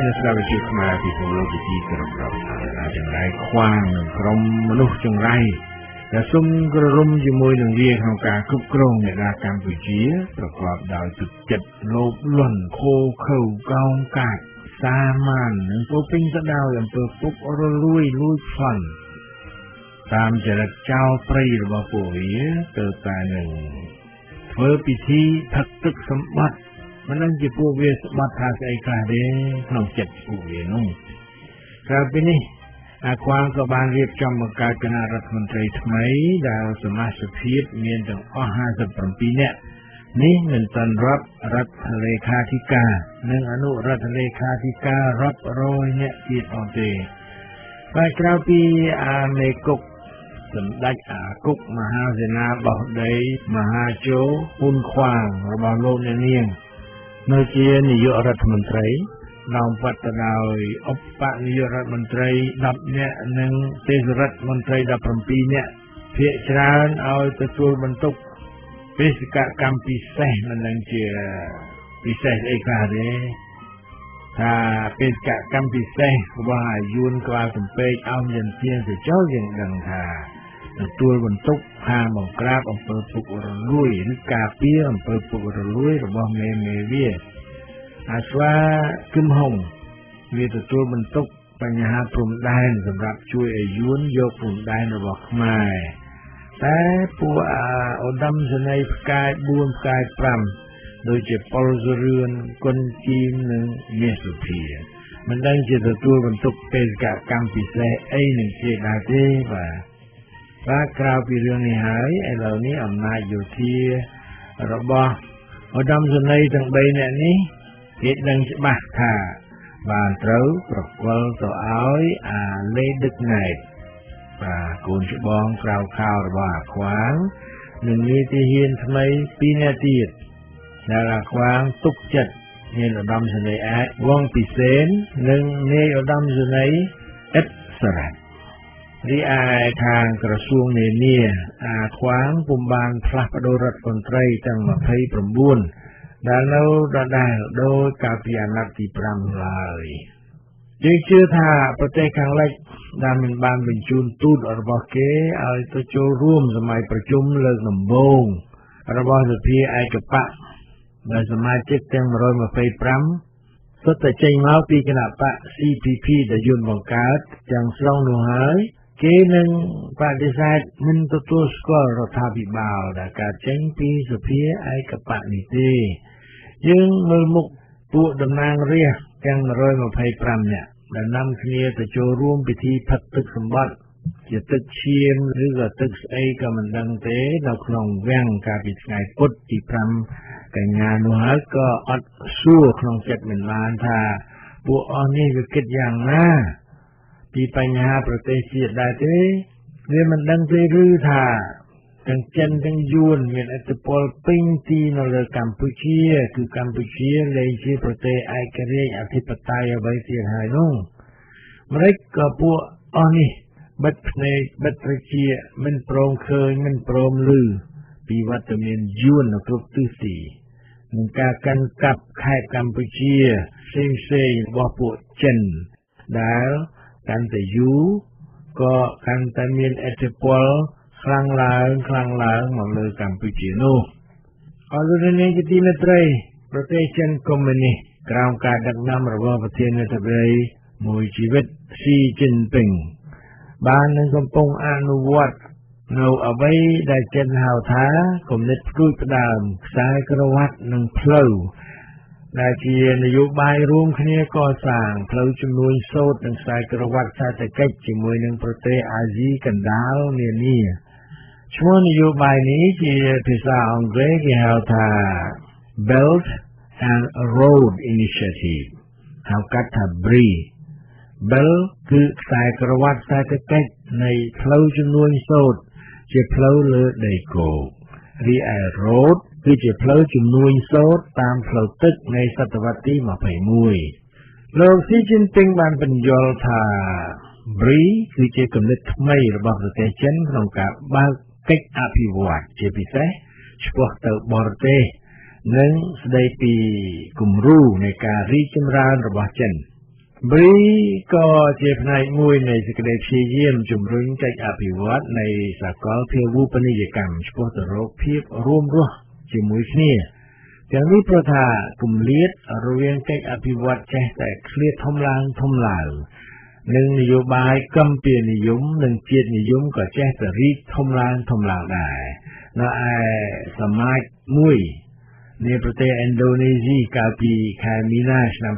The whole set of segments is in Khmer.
ស្ដាប់វិទ្យុខ្មែរពីពលរដ្ឋទីក្រុងរ៉ាត់ចង្រៃខ្វាងនិងក្រុមមនុស្សចង្រៃដែលសុំក្ររុំជាមួយនឹងវាក្នុងការគ្រប់គ្រងអ្នករាកម្ពុជាប្រកបដោយទឹកចិត្តលោភលន់ខូខើកោងកាចសាមាននិងពោពេញទៅដោយអំពើពុករលួយលួចប្លន់តាមចរិតចោលព្រៃរបស់ពួកវាទៅតែនឹងធ្វើពិធីផឹកទឹកសម្បត្តិមិនដឹងជាពួកវាស្បត់ថាស្អីខ្លះទេក្នុងចិត្តពួកវានោះក្រៅពីនេះអាខ្វាងក៏បានរៀបចំបង្កើតគណៈរដ្ឋមន្ត្រីថ្មីដែលសមាជិកភាពមានទាំងអស់57នាក់នេះមិនទាន់រាប់រដ្ឋលេខាធិការនិងអនុរដ្ឋលេខាធិការរាប់រយនាក់ទៀតអត់ទេតែក្រៅពីអាមេគុកសម្ដេចអាគុកមហាសេនាបតីមហាជោហ៊ុនខ្វាងរបស់លោកអ្នកនាងនៅជានាយករដ្ឋមន្ត្រីនាំវត្តដោយឧបនាយករដ្ឋមន្ត្រី10នាក់និងទេសរដ្ឋមន្ត្រី17នាក់ភាគច្រើនឲ្យទទួលបន្ទុកបេសកកម្មពិសេសមិនដឹងជាពិសេសអីខ្លះទេថាបេសកកម្មពិសេសរបស់អាយុនក្បាលសំពេកអស់មានជាងទៅចោលយើងដឹងថាទទួលបន្ទុកខាងបង្ក្រាបអំពើពុករលួយឬការពារអំពើពុករលួយរបស់មេវាអាស្វាគឹមហុងវាទទួលបន្ទុកបញ្ហាព្រំដែនសម្រាប់ជួយឲ្យយួនយកព្រំដែនរបស់ខ្មែរតែពួកឧត្តមសេនីយ៍ផ្កាយ4ផ្កាយ5ដូចជាប៉ុលសរឿនគុណជីមនិងមាសសុភាមិនដឹងជាទទួលបន្ទុកបេសកកម្មពិសេសអីនឹងជាដែរទេបាទក្រៅពីរឿងនេះហើយឥឡូវនេះអំណាចយោធារបស់ឧត្តមសេនីយ៍ទាំង3នាក់នេះគេដឹងច្បាស់ថាបានត្រូវប្រគល់ទៅឲ្យអាលេដឹកណែតបាទកូនច្បងក្រៅខោរបស់អាខ្វាងនិងនាយទាហានថ្មី2នាក់ទៀតដែលអាខ្វាងទុកចិត្តនាយឧត្តមសេនីយ៍អាចវងពិសេននិងនាយឧត្តមសេនីយ៍អិតសរ៉ាត់រីឯខាងក្រសួងនានាអាខ្វាងពុំបានផ្លាស់ប្ដូររដ្ឋមន្ត្រីទាំង29ដែលនៅដដែលដោយកាលពីអាណត្តិទី5ឡើយយើងជឿថាប្រទេសខាងលិចដែលមិនបានបញ្ជូនទូតរបស់គេឲ្យទៅចូលរួមសម័យប្រជុំលើកដំបូងរបស់សភាឯកបកដែលសមាជិកទាំង125សុទ្ធតែចេញមកពីគណៈបក CPP ដែលយួនបង្កើតទាំងស្រុងនោះហើយគេនឹងបដិសេធមិនទទួលស្គាល់រដ្ឋាភិបាលដែលកើតចេញពីសភាឯកបកនេះទេយើងមើលមុខពួកតំណាងរាស្ត្រទាំង125នាក់ដែលនាំគ្នាទៅចូលរួមពិធីផឹកទឹកសម្បត្តិជាទឹកឈាមឬក៏ទឹកស្អីក៏មិនដឹងទេនៅក្នុងវាំងកាលពីថ្ងៃពុធទី5កញ្ញានោះហើយក៏អត់សួរក្នុងចិត្តមិនបានថាពួកអស់នេះវាគិតយ៉ាងណាពីបញ្ហាប្រទេសជាតិដែរទេវាមិនដឹងទេឬថាទាំងចិនទាំងយួនមានឥទ្ធិពលពេញទីនៅលើកម្ពុជាគឺកម្ពុជាលែងជាប្រទេសឯករាជ្យអធិបតេយ្យអ្វីទៀតហើយនោះម្លេចក៏ពួកអស់នេះបិទភ្នែកបិទត្រចៀកមិនព្រមឃើញមិនព្រមឮពីវត្តមានយួននៅគ្រប់ទិសទីនឹងការកាន់កាប់ខេត្តកម្ពុជាផ្សេងៗរបស់ពួកចិនដែលកាន់តែយូរក៏កាន់តែមានឥទ្ធិពលខ្លាំងឡើងមកលើកម្ពុជានោះអរលោកនាងជាទីមេត្រីប្រទេសចិនកុម្មុយនីសក្រោមការដឹកនាំរបស់ប្រធានាធិបតីមួយជីវិតស៊ីជីនពីងបាននឹងកំពុងអនុវត្តនៅអ្វីដែលចិនហៅថាគំនិតផ្ដួចផ្ដើមខ្សែក្រវ៉ាត់និងផ្លូវដែលជានយោបាយរួមគ្នាកសាងផ្លូវជំនួញសូត្រនិងខ្សែក្រវ៉ាត់សេដ្ឋកិច្ចជាមួយនឹងប្រទេសអាស៊ីកណ្ដាលនានាឈ្មោះនយោបាយនេះជាភាសាអង់គ្លេសគេហៅថា Belt and Road Initiative ហៅកាត់ថា BRI Belt គឺខ្សែក្រវ៉ាត់សេដ្ឋកិច្ចនៃផ្លូវជំនួញសូត្រជាផ្លូវលើដីគោករីឯ Road គឺជាផ្លូវជំនួញសូត្រតាមផ្លូវទឹកនៃសតវត្សទី21លោកស៊ីជីនពីងបានបញ្យល់ថា BRI គឺជាគំនិតថ្មីរបស់ប្រទេសចិនក្នុងការបើកកិច្ចអភិវឌ្ឍជាពិសេសឆ្ពោះទៅបរទេសនិងស្ដីពីគំរូនៃការរីកចម្រើនរបស់ចិន BRI ក៏ជាផ្នែកមួយនៃសេចក្តីព្យាយាមជំរុញកិច្ចអភិវឌ្ឍនៃសកលភាវូបនីយកម្មឆ្ពោះទៅរកភាពរួមរស់ជាមួយគ្នាទាំងនេះព្រោះថាគម្លាតរវាងកិច្ចអភិវឌ្ឍចេះតែឃ្លាតធំឡើងនិងនយោបាយកម្ពុជានិយមនិងជាតិនិយមក៏ចេះតែរីកធំឡើងដែរនៅឯសមាជមួយនៃប្រទេសឥណ្ឌូនេស៊ីកាលពីខែមីនាឆ្នាំ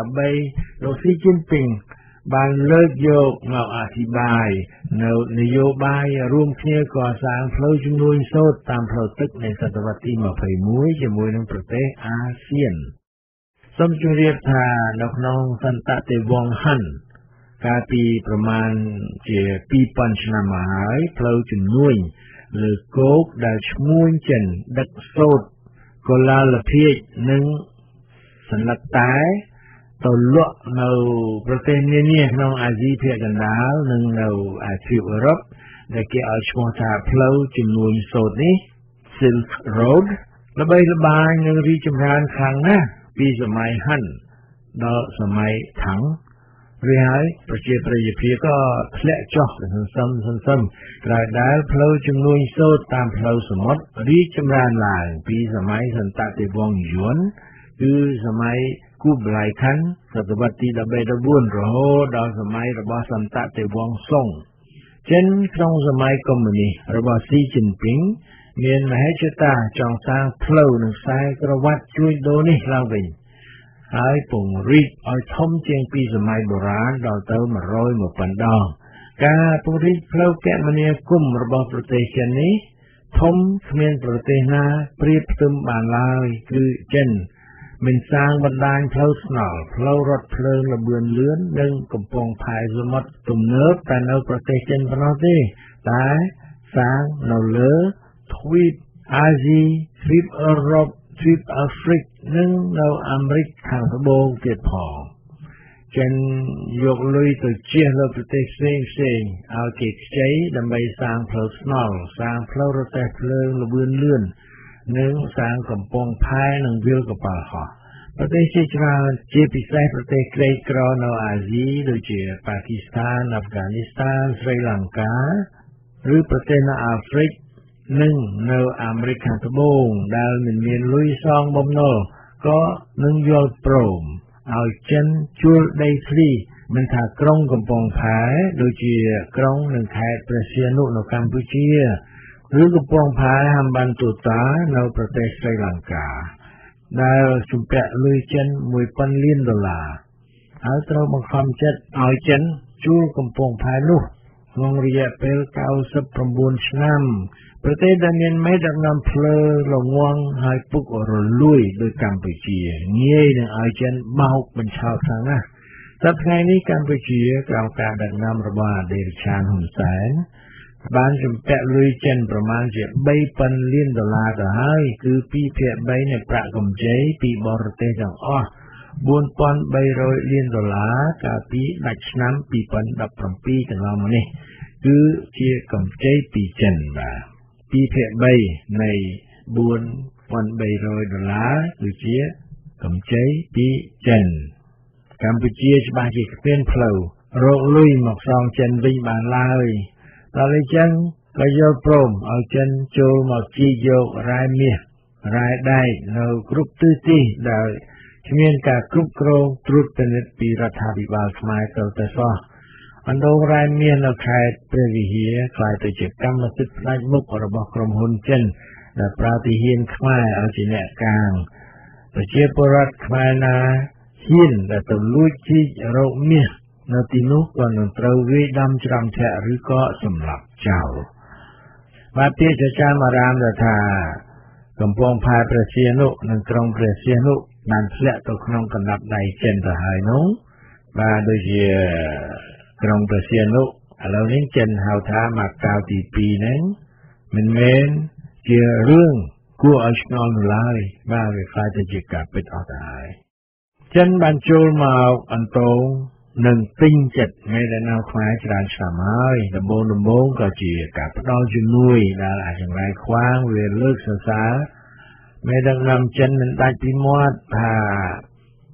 2013លោកស៊ីជីនពីងបានលើកយកមកអធិប្បាយនៅនយោបាយរួមគ្នាកសាងផ្លូវជំនួញសូត្រតាមផ្លូវទឹកនៃសតវត្សទី21ជាមួយនឹងប្រទេសអាស៊ានសូមជម្រាបថានៅក្នុងសន្តតិវង្សហិនកាលពីប្រមាណជា2000ឆ្នាំមកហើយផ្លូវជំនួញលើគោកដែលឈ្មួញចិនដឹកសូត្រកុលាលភាជនិងសន្លឹកតែទៅលក់នៅប្រទេសនានាក្នុងអាស៊ីភាគកណ្ដាលនិងនៅអាស៊ីអឺរ៉ុបដែលគេឲ្យឈ្មោះថាផ្លូវជំនួញសូត្រនេះ Silk Road ល្បីល្បាញនិងរីកចម្រើនខ្លាំងណាស់ពីសម័យហិនដល់សម័យថង្សរួចហើយប្រជាប្រិយភាពក៏ធ្លាក់ចុះសន្សឹមក្រោយដែលផ្លូវជំនួញសូត្រតាមផ្លូវសមុទ្ររីកចម្រើនឡើងពីសម័យសន្តតិវង្សយួនគឺសម័យគូបឡៃខាន់សតវត្សទី13-14រហូតដល់សម័យរបស់សន្តតិវង្សសុងចិនក្នុងសម័យកុម្មុយនីសរបស់ស៊ីជីនពីងមានមហិច្ឆតាចង់សាងផ្លូវនិងខ្សែក្រវ៉ាត់ជួញដូរនេះឡើងវិញហើយពង្រីកឲ្យធំជាងពីសម័យបុរាណដល់ទៅ100,000 ដងការពង្រីកផ្លូវគមនាគមន៍របស់ប្រទេសចិននេះធំគ្មានប្រទេសណាប្រៀបផ្ទឹមបានឡើយគឺចិនមិនសាងបណ្ដាញផ្លូវថ្នល់ផ្លូវរថភ្លើងល្បឿនលឿននិងកំពង់ផែសមុទ្រទំនើបតែនៅប្រទេសចិនប៉ុណ្ណោះទេតែសាងនៅលើទ្វីបអាស៊ីទ្វីបអឺរ៉ុបទ្វីបអាហ្វ្រិកនិងនៅអាមេរិកខាងត្បូងទៀតផងចិនយកលុយទៅជះលើប្រទេសផ្សេងឲ្យគេខ្ចីដើម្បីសាងផ្លូវថ្នល់សាងផ្លូវរទេះភ្លើងល្បឿនលឿននិងសាងកំពង់ផែនិងវាលកប៉ាល់ហោះប្រទេសជាច្រើនជាពិសេសប្រទេសក្រីក្រនៅអាស៊ីដូចជាប៉ាគីស្ថានអាហ្វហ្គានីស្ថានស្រីលង្កាឬប្រទេសនៅអាហ្វ្រិកនិងនៅអាមេរិកខាងត្បូងដែលមិនមានលុយសងបំណុលក៏នឹងយល់ព្រមឲ្យចិនជួលដីធ្លីមិនថាក្រុងកំពង់ផែដូចជាក្រុងនិងខេត្តព្រះសីហនុនៅកម្ពុជាឬកំពង់ផែហំបានទូតានៅប្រទេសស្រីលង្កាដែលជំពាក់លុយចិន$1,000 លានហើយត្រូវបង្ខំចិត្តឲ្យចិនជួលកំពង់ផែនោះក្នុងរយៈពេល99ឆ្នាំប្រទេសដែលមានមេដឹកនាំភ្លើល្ងងហើយពុករលួយដោយកម្ពុជាងាយនឹងឲ្យចិនបោកបញ្ឆោតខ្លាំងណាស់សប្តាហ៍ថ្ងៃនេះកម្ពុជាក្រោមការដឹកនាំរបស់អតីតឆានហ៊ុនសែនបានជំពាក់លុយចិនប្រមាណជា$3,000 លានទៅហើយគឺ2/3នៃប្រាក់កម្ចីពីបរទេសទាំងអស់$4,300 លានកាលពីដាច់ឆ្នាំ2017កន្លងមកនេះគឺជាកម្ចីពីចិនបាទ2/3នៃ$4,300គឺជាកម្ចីពីចិនកម្ពុជាច្បាស់ជាគ្មានផ្លូវរកលុយមកសងចិនវិញបានឡើយដល់អញ្ចឹងក៏យល់ព្រមឲ្យចិនចូលមកជីកយករ៉ែមាសរ៉ែដែកនៅគ្រប់ទិសទីដែលគ្មានការគ្រប់គ្រងត្រួតពិនិត្យពីរដ្ឋាភិបាលខ្មែរទៅសោះអណ្ដូងរ៉ែមាសនៅខេត្តព្រះវិហារក្លាយទៅជាកម្មសិទ្ធិផ្ដាច់មុខរបស់ក្រុមហ៊ុនចិនដែលប្រើទាហានខ្មែរឲ្យជាអ្នកកាងប្រជាពលរដ្ឋខ្មែរណាហ៊ានដែលទៅលួចជីករកមាសនៅទីនោះក៏នឹងត្រូវវាយដំច្រំធាក់ឬក៏សម្លាប់ចោលបាទពាក្យចចាមអារាមថាកំពង់ផែព្រះសីហនុនិងក្រុងព្រះសីហនុបានធ្លាក់ទៅក្នុងកណ្ដាប់ដៃចិនទៅហើយនោះបាទដូចជាក្រុងព្រះសីហនុឥឡូវនេះចិនហៅថាម៉ាកាវទី2ហ្នឹងមិនមែនជារឿងគួរឲ្យឆ្ងល់នោះឡើយបាទវាខ្លាចទៅជាការពិតអស់ទៅហើយចិនបានចូលមកអន្តោងនិងពេញចិត្តមេដឹកនាំខ្មែរច្រើនឆ្នាំហើយដំបូងក៏ជាការផ្ដល់ជំនួយដែលអាចង្រៃខ្វាងវាលើកសរសើរមេដឹកនាំចិនមិនដាច់ពីមាត់ថា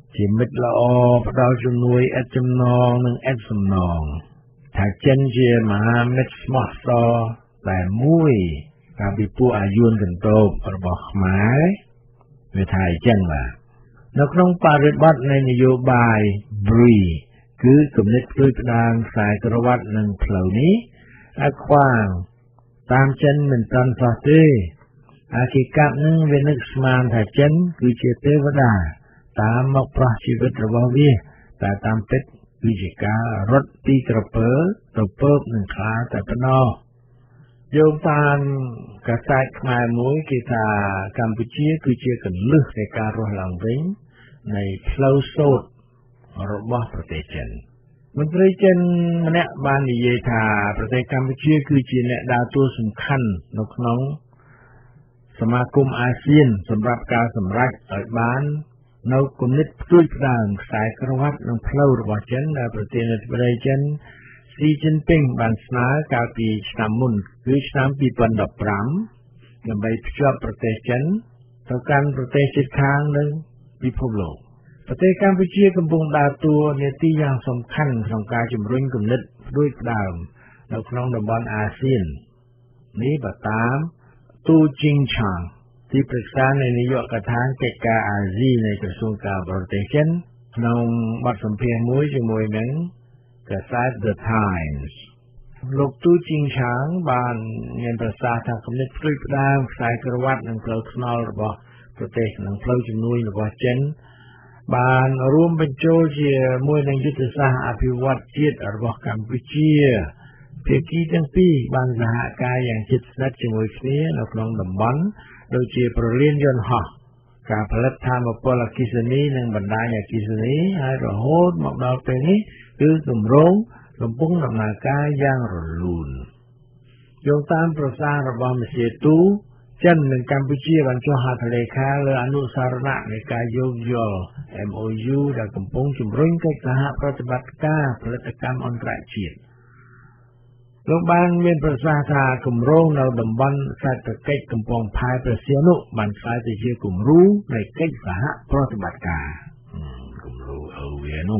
ជាមិត្តល្អផ្ដល់ជំនួយឥតចំណងនិងឥតសំណងថាចិនជាមហាមិត្តស្មោះសរតែមួយកាលពីពួកអាយួនកន្តោបរបស់ខ្មែរវាថាអញ្ចឹងបាទនៅក្នុងបរិបទនៃនយោបាយ BRI គឺគំនិតផ្ដួចផ្ដើមខ្សែក្រវ៉ាត់និងផ្លូវនេះឲ្យខ្វាងតាមចិនមិនទាន់សោះទេអាគិកាប់នឹងវានឹកស្មានថាចិនគឺជាទេវតាតាមមកប្រោះជីវិតរបស់វាតែតាមពិតគឺជាការរត់ពីក្រពើទៅពើបនឹងខ្លាតែប៉ុណ្ណោះយោងតាមកសែតខ្មែរមួយគេថាកម្ពុជាគឺជាកន្លឹះនៃការរស់ឡើងវិញនៃផ្លូវសូត្ររបស់ប្រទេសចិនមន្ត្រីចិនម្នាក់បាននិយាយថាប្រទេសកម្ពុជាគឺជាអ្នកដើរតួសំខាន់នៅក្នុងសមាគមអាស៊ានសម្រាប់ការសម្រេចឲ្យបាននៅគំនិតផ្ដួចផ្ដើមខ្សែក្រវ៉ាត់និងផ្លូវរបស់ចិនដែលប្រធានាធិបតីចិនស៊ីជីនពីងបានស្នើកាលពីឆ្នាំមុនគឺឆ្នាំ2015ដើម្បីភ្ជាប់ប្រទេសចិនទៅកាន់ប្រទេសជិតខាងនិងពិភពលោកប្រទេសកម្ពុជាកំពុងដើរតួនាទីយ៉ាងសំខាន់ក្នុងការជំរុញគំនិតផ្ដួចផ្ដើមនៅក្នុងតំបន់អាស៊ាននេះបើតាមទូជីងឆាងទីប្រឹក្សានៃនាយកដ្ឋានកិច្ចការអាស៊ីនៃក្រសួងការបរទេសចិនក្នុងបទសម្ភាសន៍មួយជាមួយនឹងកាសែត The Times លោកទូជីងឆាងបានមានប្រសាសន៍ថាគំនិតផ្ដួចផ្ដើមខ្សែក្រវ៉ាត់និងផ្លូវថ្នល់របស់ប្រទេសនិងផ្លូវជំនួយរបស់ចិនបានរួមបញ្ចូលជាមួយនឹងយុទ្ធសាស្ត្រអភិវឌ្ឍជាតិរបស់កម្ពុជាភាគីទាំងពីរបានសហការយ៉ាងជិតស្និទ្ធជាមួយគ្នានៅក្នុងតំបន់ដូចជាប្រលានយន្តហោះការផលិតថាមពលអគ្គិសនីនិងបណ្ដាញអគ្គិសនីហើយរហូតមកដល់ពេលនេះគឺគម្រោងកំពុងដំណើរការយ៉ាងរលូនយោងតាមប្រសាសន៍របស់មស្ទូចិននិងកម្ពុជាបានចុះហត្ថលេខាលើអនុស្សរណៈនៃការយោគយល់ MOU ដែលកំពុងជំរុញកិច្ចសហប្រតិបត្តិការផលិតកម្មអន្តរជាតិលោកបានមានប្រសាសន៍ថាគម្រោងនៅតំបន់សេដ្ឋកិច្ចកំពង់ផែព្រះសីហនុបានក្លាយទៅជាគំរូនៃកិច្ចសហប្រតិបត្តិការគំរូវានោះ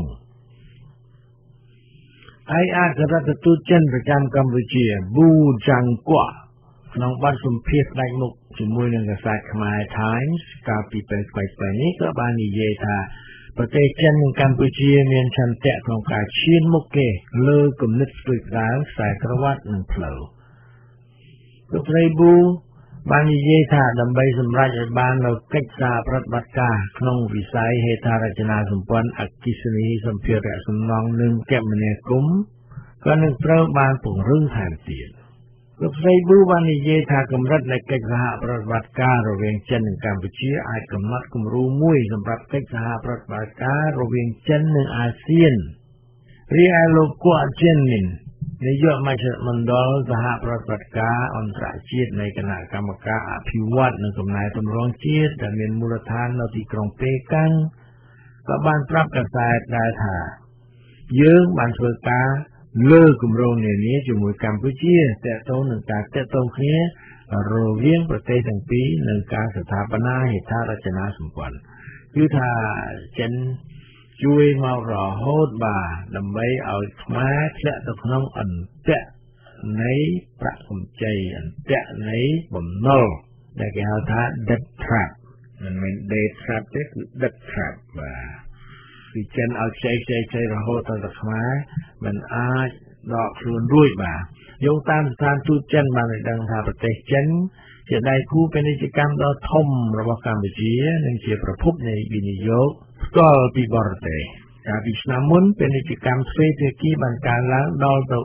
ឯអគ្គរដ្ឋទូតចិនប្រចាំកម្ពុជាប៊ូចាងកួក្នុងបទសម្ភាសន៍ផ្ដាច់មុខជាមួយនឹងកាសែតខ្មែរ Times កាលពីពេលថ្មីៗនេះក៏បាននិយាយថាប្រទេសចិននិងកម្ពុជាមានឆន្ទៈក្នុងការឈានមុខគេលើគំនិតផ្ដួចផ្ដើមខ្សែក្រវ៉ាត់និងផ្លូវលោកស្រីប៊ូបាននិយាយថាដើម្បីសម្រេចឲ្យបាននូវកិច្ចសហប្រតិបត្តិការក្នុងវិស័យហេដ្ឋារចនាសម្ព័ន្ធអគ្គិសនីសម្ភារៈសំណង់និងគមនាគមន៍ក៏នឹងត្រូវបានពង្រឹងថែមទៀតលោកស្រីប៊ូបាននិយាយថាកម្រិតនៃកិច្ចសហប្រតិបត្តិការរវាងចិននិងកម្ពុជាអាចកំណត់គំរូមួយសម្រាប់កិច្ចសហប្រតិបត្តិការរវាងចិននិងអាស៊ានរីឯលោកគួអជិនមីននាយកមជ្ឈមណ្ឌលសហប្រតិបត្តិការអន្តរជាតិនៃគណៈកម្មការអភិវឌ្ឍនិងកំណែតម្រង់ជាតិដែលមានមូលដ្ឋាននៅទីក្រុងប៉េកាំងក៏បានប្រាប់កាសែតដែរថាយើងបានធ្វើការលើគម្រោងនានាជាមួយកម្ពុជាទាក់ទងនឹងការទាក់ទងគ្នារវាងប្រទេសទាំងពីរនិងការស្ថាបនាហេដ្ឋារចនាសម្ព័ន្ធគឺថាចិនជួយមករហូតបាទដើម្បីឲ្យខ្មែរធ្លាក់ទៅក្នុងអន្ទាក់នៃប្រាក់កម្ចីអន្ទាក់នៃបំណុលដែលគេហៅថា debt trap មិនមែន debt trap ទេគឺ debt trap បាទគឺចិនឲ្យខ្ចីរហូតដល់ខ្មែរមិនអាចដកខ្លួនរួចបាទយោងតាមស្ថានទូតចិនបានឲ្យដឹងថាប្រទេសចិនជាដៃគូពាណិជ្ជកម្មដ៏ធំរបស់កម្ពុជានិងជាប្រភពនៃវិនិយោគផ្ទាល់ពីបរទេសកាលពីឆ្នាំមុនពាណិជ្ជកម្មទ្វេភាគីបានកើនឡើងដល់ទៅ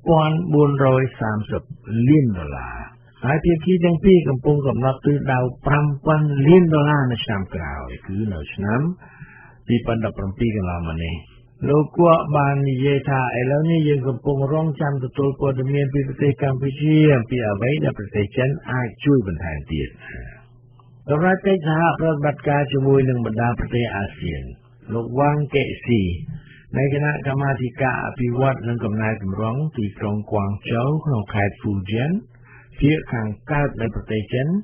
$4,430 លានហើយភាគីទាំងពីរកំពុងកំណត់ទិសដៅ$5,000 លាននៅឆ្នាំក្រោយគឺនៅឆ្នាំ2017កន្លងមកនេះលោកគួបាននិយាយថាឥឡូវនេះយើងកំពុងរងចាំទទួលព័ត៌មានពីប្រទេសកម្ពុជាអំពីអ្វីដែលប្រទេសចិនអាចជួយបន្ថែមទៀតសម្រាប់កិច្ចសហប្រតិបត្តិការជាមួយនឹងបណ្ដាប្រទេសអាស៊ានលោកវ៉ាងកេស៊ីនៃគណៈកម្មាធិការអភិវឌ្ឍនិងកំណែតម្រង់ទីក្រុងគួងជូក្នុងខេត្តហ្វូជៀនភាគខាងកើតនៃប្រទេសចិន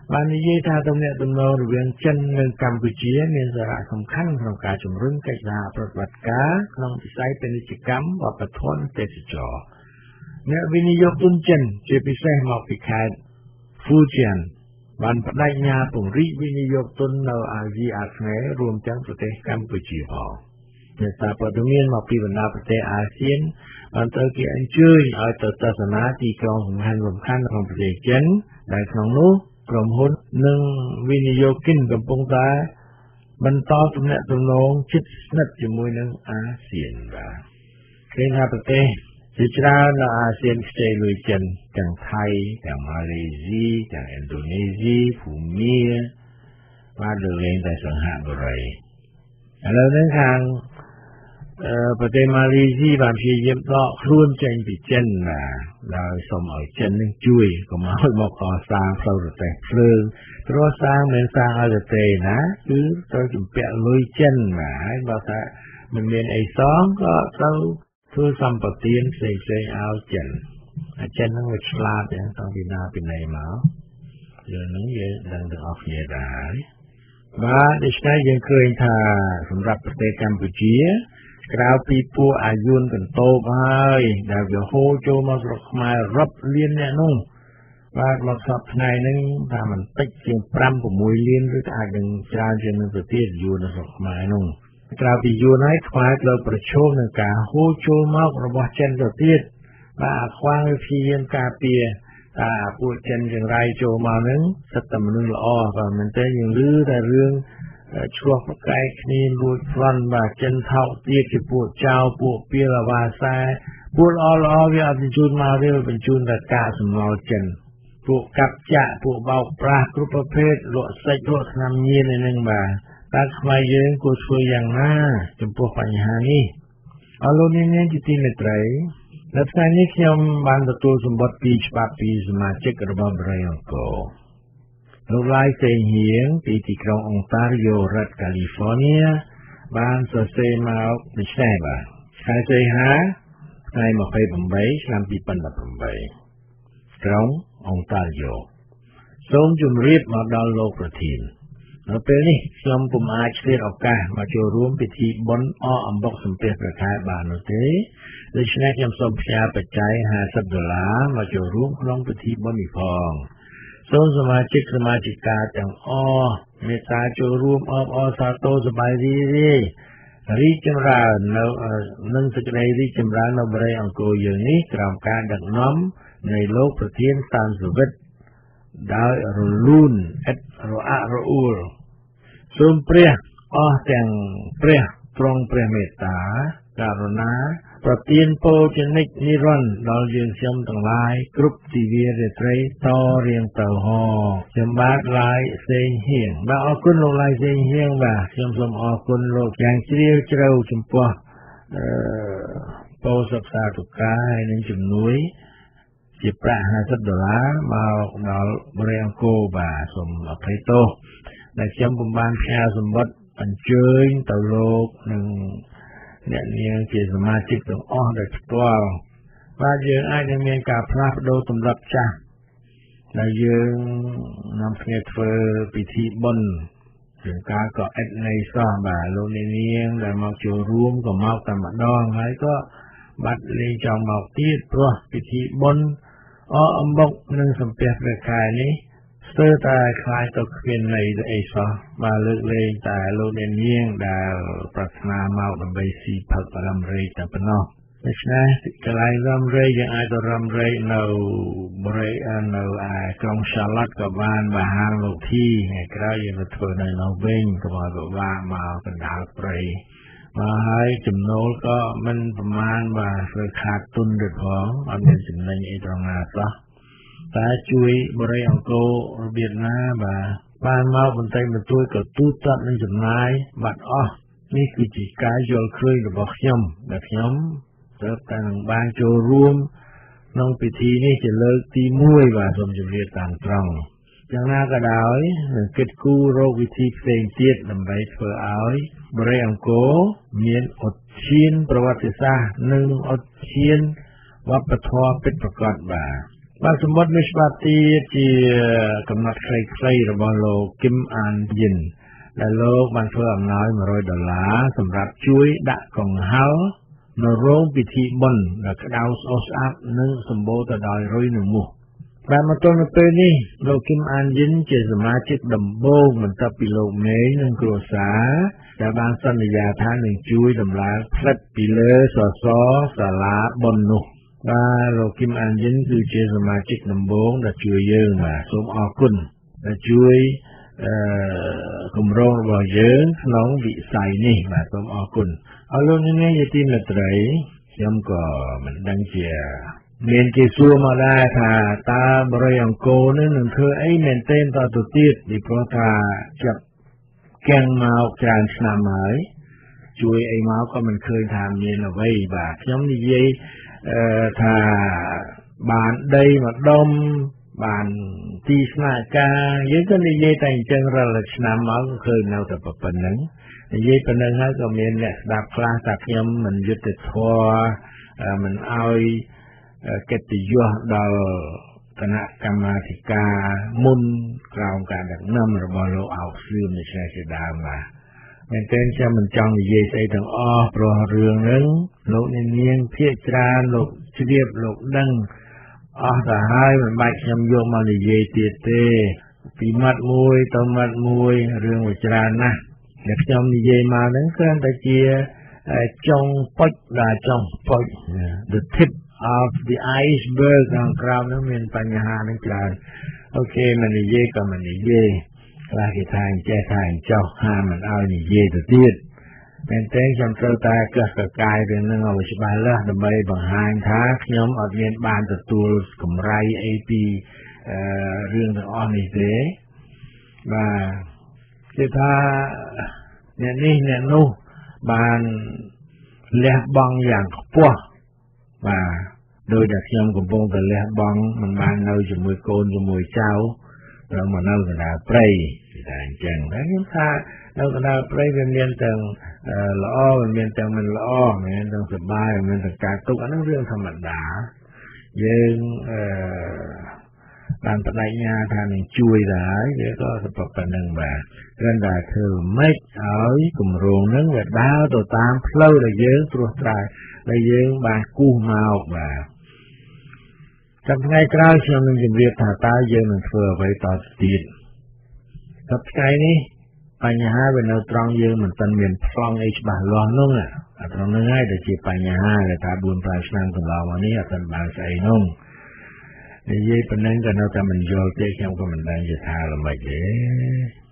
បាននិយាយថាទំនាក់ទំនងរវាងចិននិងកម្ពុជាមានសារៈសំខាន់ក្នុងការជំរុញកិច្ចសហប្រតិបត្តិការក្នុងវិស័យពាណិជ្ជកម្មវប្បធម៌និងទេសចរណ៍អ្នកវិនិយោគទុនចិនជាពិសេសមកពីខេត្ត Fujian បានបដិញ្ញាពង្រីកវិនិយោគទុននៅអាស៊ីអាគ្នេយ៍រួមទាំងប្រទេសកម្ពុជាផងអ្នកសារព័ត៌មានមកពីបណ្ដាប្រទេសអាស៊ានបានត្រូវគេអញ្ជើញឲ្យទៅទស្សនាទីក្រុងសំខាន់ៗក្នុងប្រទេសចិនដែលក្នុងនោះក្រុមហ៊ុននិងវិនិយោគិនកំពុងតែបន្តទំនាក់ទំនងជិតស្និទ្ធជាមួយនឹងអាស៊ានបាទឃើញថាប្រទេសជាច្រើននៅអាស៊ានខ្ចីលុយចិនទាំងថៃទាំងម៉ាឡេស៊ីទាំងឥណ្ឌូនេស៊ីភូមាបានលើកលែងតែសង្ហបុរីឥឡូវនេះខាងប្រទេសម៉ាឡេស៊ីបានព្យាយាមដកខ្លួនចេញពីចិនដោយសូមឲ្យចិននឹងជួយកុំឲ្យមកកសាងផ្លូវរទេះភ្លើងព្រោះសាងមិនសាងឲ្យរទេះណាគឺត្រូវជំពាក់លុយចិនហើយបើថាមិនមានអីសងក៏ត្រូវធ្វើសម្បទានផ្សេងៗឲ្យចិនចិននឹងវាឆ្លាតយ៉ាងតាំងពីណាពីណីមកយើងនឹងយើងដឹងទាំងអស់គ្នាដែរបាទដូច្នេះយើងឃើញថាសម្រាប់ប្រទេសកម្ពុជាក្រៅពីពួកអាយុនកន្តោបហើយដែលវាហូរចូលមកស្រុកខ្មែររាប់លានអ្នកនោះបាទមកសពថ្ងៃហ្នឹងថាมันតិចជាង 5-6 លានឬអាចនឹងច្រើនជាងនឹងទៅទៀតយួននៅស្រុកខ្មែរនោះក្រៅពីយួនហើយខ្មែរត្រូវប្រឈមនឹងការហូរចូលមករបស់ចិនទៅទៀតបាទខ្វះវិធីយាមការពារថាពួកចិនចង្រៃចូលមកហ្នឹងសិតតែមនុស្សល្អបាទមែនទេយើងឮតែរឿងឆ្លោះប្រកែកគ្នាលួចប្លន់បាទចិនថោកទៀតជាពួកចៅពួកពីលអាវ៉ាសែពួកល្អវាអត់បញ្ជូនមកទេបញ្ជូនតែកាកសំណល់ចិនពួកកាប់ចាក់ពួកបោកប្រាស់គ្រប់ប្រភេទលក់សាច់លក់ថ្នាំញៀនឯហ្នឹងបាទតែខ្មែរយើងគួរធ្វើយ៉ាងណាចំពោះបញ្ហានេះអរលោកអ្នកនាងជាទីមេត្រីនៅថ្ងៃនេះខ្ញុំបានទទួលសម្បត្តិពីច្បាប់ពីសមាជិករបស់បរិយាអង្គរលោកឡាយសេងហៀងពីទីក្រុងអង់តារីយ៉ូរដ្ឋកាលីហ្វ័រញ៉ាបានសរសេរមកដូចនេះបាទខែសីហាថ្ងៃ28ឆ្នាំ2018ក្រុងអង់តារីយ៉ូសូមជម្រាបមកដល់លោកប្រធាននៅពេលនេះខ្ញុំពុំអាចឆ្លៀតឱកាសមកចូលរួមពិធីបុណ្យអកអំបុកសំពះព្រះខែបាននោះទេដូច្នេះខ្ញុំសូមផ្ញើបច្ច័យ$50មកចូលរួមក្នុងពិធីបុណ្យនេះផងសូមសមាជិកសមាជិកាទាំងអស់មេត្តាចូលរួមអបអរសាទរសប្បាយរីកចម្រើននៅនឹងសេចក្តីរីកចម្រើននៅបរិយាអង្គរយើងនេះក្រោមការដឹកនាំនៃលោកប្រធានសានសុវិទ្ធដោយរលូនឥតរអាក់រអួលសូមព្រះអស់ទាំងព្រះទ្រង់ព្រះមេត្តាករុណាប្រទានពរជនិតនិរន្តរ៍ដល់យើងខ្ញុំទាំងឡាយគ្រប់ទិវារាត្រីតរៀងទៅហខ្ញុំបាទឡាយសេងហៀងបាទអរគុណលោកឡាយសេងហៀងបាទខ្ញុំសូមអរគុណលោកយ៉ាងជ្រាលជ្រៅចំពោះពរសិក្សាទុការហើយនឹងជំនួយជាប្រាក់$50មកដល់បរិយាអង្គរបាទសូមអភ័យទោសដែលខ្ញុំពុំបានផ្ញើសម្បត្តិអញ្ជើញទៅលោកនិងអ្នកនាងជាសមាជិកទាំងអស់ដែលផ្ទាល់បាទយើងអាចនឹងមានការផ្លាស់ប្ដូរទម្លាប់ចាស់ដែលយើងនាំគ្នាធ្វើពិធីបុណ្យជាការក៏ឥតន័យសោះបាទលោកអ្នកនាងដែលមកចូលរួមក៏មកតែម្ដងហើយក៏បាត់លេងចង់មកទៀតព្រោះពិធីបុណ្យអកអំបុកនិងសំពះព្រះខែនេះស្ទើរតែខ្លាចទៅគ្មានន័យអីសោះបាទលើកលែងតែលោកអ្នកនាងដែលប្រាថ្នាមកដើម្បីស៊ីផឹករំរែកតែប៉ុណ្ណោះដូច្នេះកន្លែងរំរែកយើងអាចទៅរំរែកនៅបរិយានៅឯក្រុង Charlotte ក៏បានបាទហាងលោកធីថ្ងៃក្រោយយើងទៅធ្វើនៅនោះវិញកុំឲ្យពិបាកមកកណ្ដាលព្រៃមកហើយចំណូលក៏មិនប្រមាណបាទធ្វើខាតទុនទៅផងអត់មានចំណេញអីត្រង់ណាសោះតែជួយបរិយាអង្គររបៀបណាបាទបានមកបន្តិចបន្តួចក៏ទូទាត់នឹងចំណាយបាត់អស់នេះគឺជាការយល់ឃើញរបស់ខ្ញុំដែលខ្ញុំត្រូវតែនឹងបានចូលរួមក្នុងពិធីនេះជាលើកទី1បាទសូមជម្រាបតាមត្រង់យ៉ាងណាក៏ដោយនឹងគិតគូររកវិធីផ្សេងទៀតដើម្បីធ្វើឲ្យបរិយាអង្គរមានឧទ្យានប្រវត្តិសាស្ត្រនិងឧទ្យានវប្បធម៌ពិតប្រាកដបាទបាទសម្បត្តិនេះច្បាប់ទីជាកំណត់ខ្លីៗរបស់លោក Kim An Yin ដែលលោកបានធ្វើអំណោយ$100សម្រាប់ជួយដាក់កង្ហល់នៅរោងពិធីបុណ្យដែលក្តៅស្អុះស្អាប់និងសម្បូរទៅដោយរុយនិងមូសបាទមកទល់នៅពេលនេះលោក Kim An Yin ជាសមាជិកដំបូងបន្ទាប់ពីលោកមេងនិងគ្រួសារដែលបានសន្យាថានឹងជួយដំឡើងផ្លិតពីលើសសរសាលាបុណ្យនោះបាទលោក Kim An Yin គឺជាសមាជិកដំបូងដែលជួយយើងបាទសូមអរគុណដែលជួយគម្រោងរបស់យើងក្នុងវិស័យនេះបាទសូមអរគុណអរលោកអ្នកនាងជាទីមេត្រីខ្ញុំក៏មិនដឹងជាមានគេសួរមកដែរថាតើបរិយអង្គរនេះនឹងធ្វើអីមែនទេតទៅទៀតពីព្រោះថាចាប់កាំងមកច្រើនឆ្នាំហើយជួយអីមកក៏មិនឃើញថាមានអ្វីបាទខ្ញុំនិយាយថាបានដីមកដុំបានទីស្នាក់ការយើងក៏និយាយតែអញ្ចឹងរាល់ឆ្នាំមកក៏ឃើញនៅតែប៉ុណ្្នឹងនិយាយប៉ុណ្្នឹងហើយក៏មានអ្នកស្ដាប់ខ្លះថាខ្ញុំមិនយុត្តិធម៌មិនឲ្យកិត្តិយសដល់គណៈកម្មាធិការមុនក្រោមការដឹកនាំរបស់លោកអោកសឿមនេះជាដើមបាទមែនទែនខ្ញុំមិនចង់និយាយស្អីទាំងអស់ព្រោះរឿងហ្នឹងលោកអ្នកនាងភាគច្រើនលោកជ្រាបលោកដឹងអស់ទៅហើយមិនបាច់ខ្ញុំយកមកនិយាយទៀតទេពីមាត់មួយទៅមាត់មួយរឿងវាច្រើនណាស់ដែលខ្ញុំនិយាយមកហ្នឹងគ្រាន់តែជាចុងប៉ុចដល់ចុងប៉ុច the tip of the iceberg ខាងក្រោមហ្នឹងមានបញ្ហាហ្នឹងច្រើនអូខេមិននិយាយក៏មិននិយាយខ្លះគេថាអញ្ចេះថាអញ្ចោះហាមមិនឲ្យនិយាយទៅទៀតមែនទេខ្ញុំត្រូវតែកះកកាយរឿងហ្នឹងឲ្យច្បាស់លាស់ដើម្បីបង្ហាញថាខ្ញុំអត់មានបានទទួលកម្រៃអីពីរឿងទាំងអស់នេះទេបាទគឺថាអ្នកនេះអ្នកនោះបានលះបង់យ៉ាងខ្ពស់បាទដោយតែខ្ញុំកំពុងតែលះបង់មិនបាននៅជាមួយកូនជាមួយចៅត្រូវមកនៅកណ្ដាលព្រៃគឺតែអញ្ចឹងតែខ្ញុំថានៅកណ្ដាលព្រៃវាមានទាំងល្អវាមានទាំងមិនល្អមានទាំងសុបាយមានទាំងការទុកអាហ្នឹងរឿងធម្មតាយើងបានបដិញ្ញាថានឹងជួយដែរវាក៏ប៉ុណ្្នឹងបាទគ្រាន់តែធ្វើម៉េចឲ្យគម្រោងហ្នឹងវាដើរទៅតាមផ្លូវដែលយើងត្រួសត្រាយដែលយើងបានគូសមកបាទចាំថ្ងៃក្រោយខ្ញុំនឹងជម្រាបថាតើយើងនឹងធ្វើអ្វីតទៅទៀតតែថ្ងៃនេះបញ្ហាវានៅត្រង់យើងមិនទាន់មានប្លង់អីច្បាស់លាស់នោះអាត្រង់ហ្នឹងហើយដែលជាបញ្ហាដែលថា 4-5 ឆ្នាំកន្លងមកនេះអត់ទាន់បានស្អីនោះនិយាយប៉ុណ្ណឹងក៏នៅតែមិនយល់ទេខ្ញុំក៏មិនដឹងជាថាល្មិចទេ